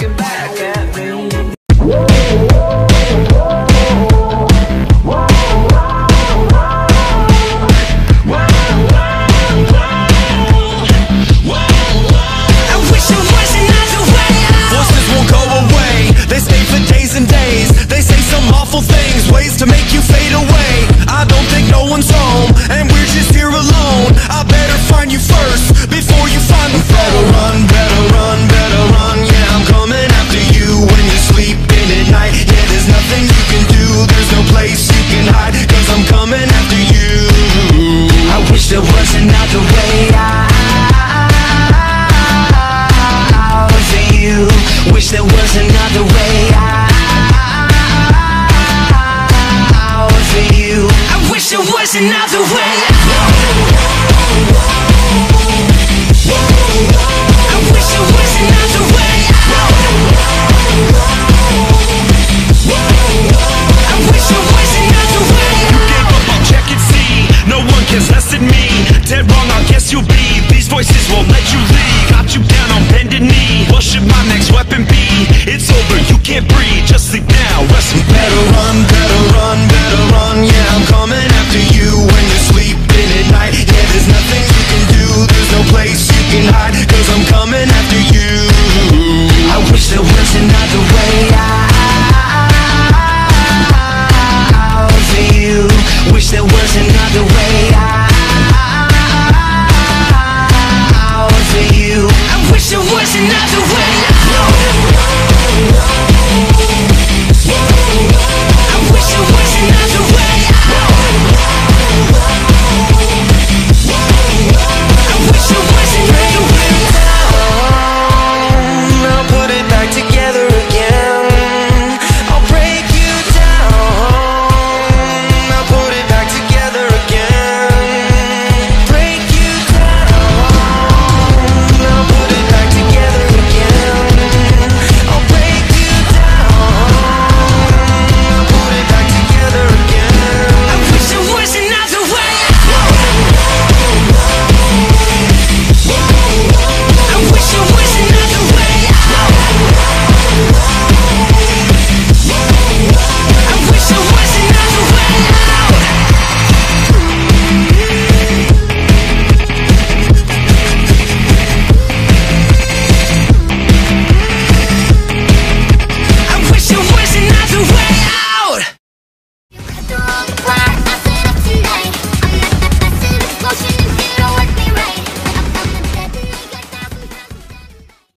looking back at me. They stay for days and days. They say some awful things, ways to make you fade away. I don't think no one's home, and we're just here alone. I better find you first, before you find the phone. Better run, yeah, I'm coming after you when you're sleeping at night. Yeah, there's nothing you can do, there's no place you can hide, cause I'm coming after you. I wish there was another way out for you. Wish there was another way out for you. I wish there was another way out. I wish there was another way out. I wish there was another way out. You gave up, I'll check and see. No one cares less than me. Dead wrong, I guess you'll be. These voices won't let you leave. Got you down on bended knee. What should my next weapon be? It's over, you can't breathe. Just sleep now, rest in peace. Better run, yeah, I'm coming after you when you're sleeping at night. Yeah, there's nothing you can do, there's no place you can hide, cause I'm coming